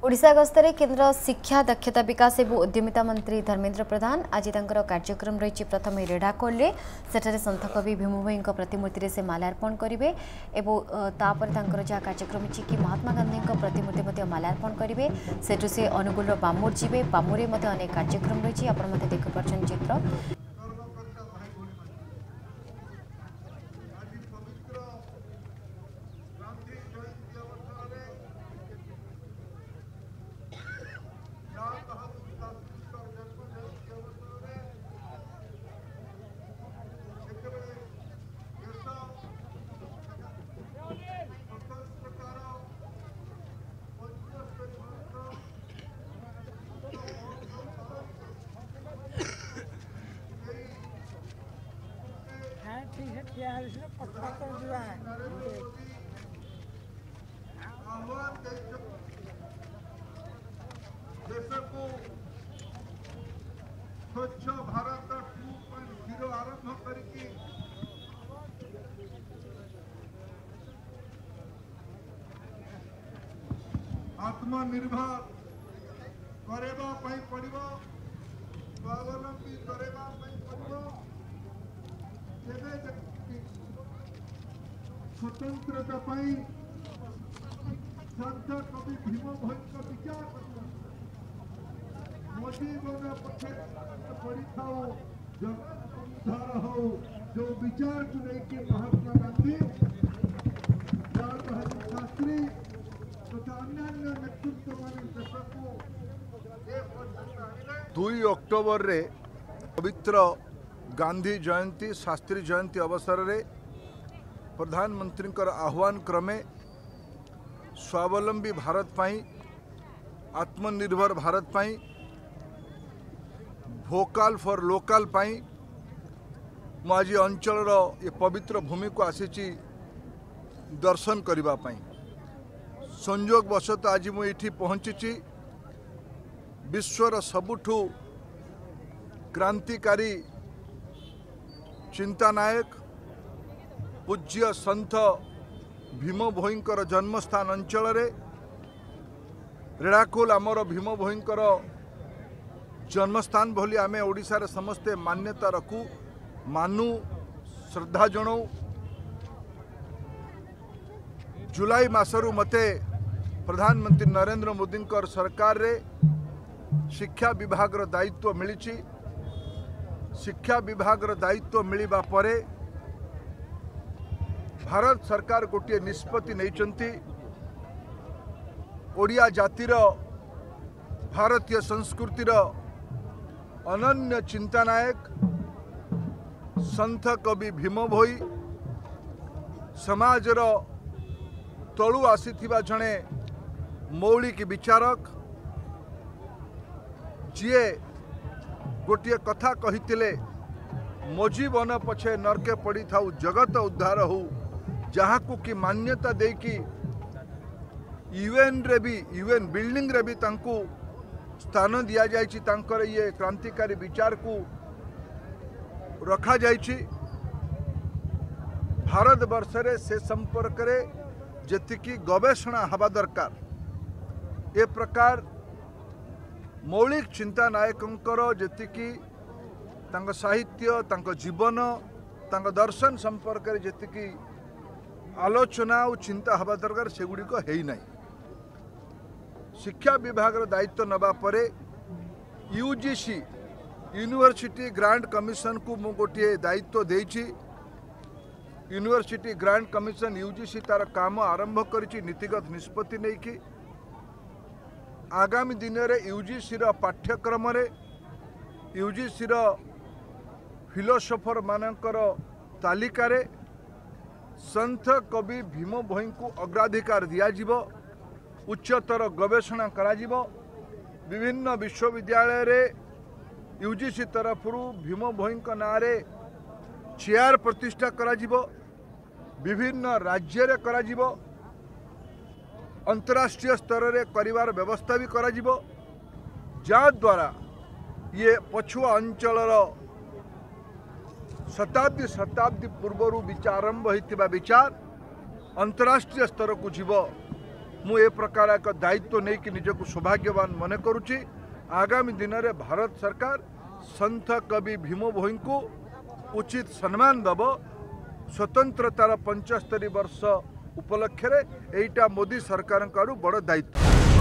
ओडिशा गस्तरे केन्द्र शिक्षा दक्षता विकास और उद्यमिता मंत्री धर्मेन्द्र प्रधान आज कार्यक्रम रही प्रथम रेढ़ाखोल सेठारे संत कवि भीम भोई प्रतिमूर्ति से माल्यार्पण करेंगे तापर जहाँ कार्यक्रम कि महात्मा गांधी प्रतिमूर्ति माल्यार्पण करेंगे सेठू से अनुगुल बामूर जी बामूरे अनेक कार्यक्रम रही आप देखिपार चित्र। देश को स्वच्छ भारत 2.0 आरंभ करके आत्मनिर्भर करेबा पई पड़िबो, स्वावलंबी करेबा पई पड़िबो। स्वतंत्रता पई संत कवि भीम भोई का विचार मोजीवन पक्षे पड़ी था जगधार हो जो विचार को लेके महात्मा गांधी लाल बहादुर शास्त्री तथा अन्य नेतृत्व मान देश को 2 अक्टोबर रे पवित्र गांधी जयंती शास्त्री जयंती अवसर रे प्रधानमंत्री आह्वान क्रमे स्वावलंबी भारत पाई आत्मनिर्भर भारत पाई भोकाल फॉर लोकल पाई आज अंचल ये पवित्र भूमि को आसी दर्शन करबा पाई संयोग वशत आज मुझे पहुंची विश्वर सबुठु क्रांतिकारी चिंतानायक पूज्य संत भीम भोईंकर जन्मस्थान अंचल रे रेढ़ाखोल आमर भीम भोईंकर जन्मस्थान भली आमे ओडिशा रे समस्ते मान्यता रखू मानू श्रद्धा जनाऊ। जुलाई मासरु मते प्रधानमंत्री नरेंद्र मोदी सरकार रे शिक्षा विभाग रो दायित्व मिली। शिक्षा विभाग रो दायित्व मिलिबा परे भारत सरकार गोटे निष्पत्ति नहीं ओडिया जातिर भारतीय संस्कृतिर अनन्य चिंतानायक संत कवि भीम भोई समाजर तलु आसीथिबा जणे मौलिक विचारक जीए गोटे कथा कहितिले मो जीवन पछे नरके पड़ी थाउ जगत उद्धार हो जहाँ को कि मान्यता दे कि यूएन रे भी यूएन बिल्डिंग रे भी तांको स्थान दिया जायछि तांकर ये क्रांतिकारी विचार को रखा जायछि। भारत वर्ष रे से संपर्क रे जतिकी गवेषणा हवा दरकार ए प्रकार मौलिक चिंता नायकंकर जतिकी तांको साहित्य तांको जीवन तांको दर्शन संपर्क रे जतिकी आलोचना और चिंता हवा दरकार सेगुड़ी को है ना। शिक्षा विभाग दायित्व नबा परे यूजीसी यूनिवर्सिटी ग्रांट कमिशन को मु गोटे दायित्व देछि। यूनिवर्सिटी ग्रांट कमिशन यूजीसी तार काम आरंभ करिछि नीतिगत निष्पत्ति नहीं कि आगामी दिन रे यूजीसी रो पाठ्यक्रम रे यूजीसी रो फिलोसोफर मानकर तालिका रे संत कवि भीम भोई को अग्राधिकार दिया जिवो। उच्चतर गवेषणा करा जिवो। विभिन्न विश्वविद्यालय रे यूजीसी तरफ भीम भोई नाँ रे चेयर प्रतिष्ठा करा जिवो। विभिन्न राज्य रे करा जिवो। अंतर्राष्ट्रीय स्तर रे करिवार व्यवस्था भी करा जिवो जा द्वारा ये पछुआ अंचल शताब्दी पूर्वर विचारंभ होता विचार अंतर्राष्ट्रीय स्तर को जीव मु ए प्रकार एक दायित्व नहीं कि निजक सौभाग्यवान मन करुच्ची। आगामी दिन में भारत सरकार संत कवि भीम भोई को उचित सम्मान दब। स्वतंत्रतार 75 वर्ष उपलक्ष्य एटा मोदी सरकार बड़ दायित्व।